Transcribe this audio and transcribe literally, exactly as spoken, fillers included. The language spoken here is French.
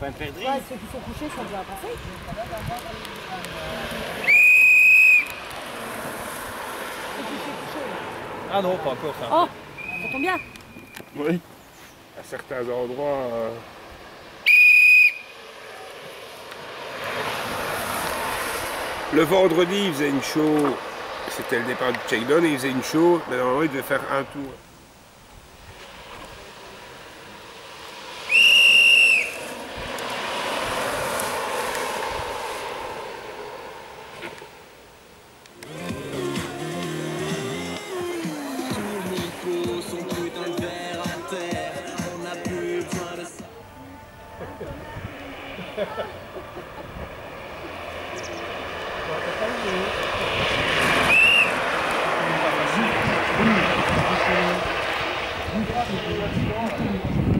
pas me perdre. Ouais, ceux qui sont couchés sont déjà passés. Ah non, pas encore ça. Oh, ça tombe bien. Oui. À certains endroits... Euh... Le vendredi, il faisait une show. C'était le départ du check-down et il faisait une show. Mais normalement, il devait faire un tour. Oui,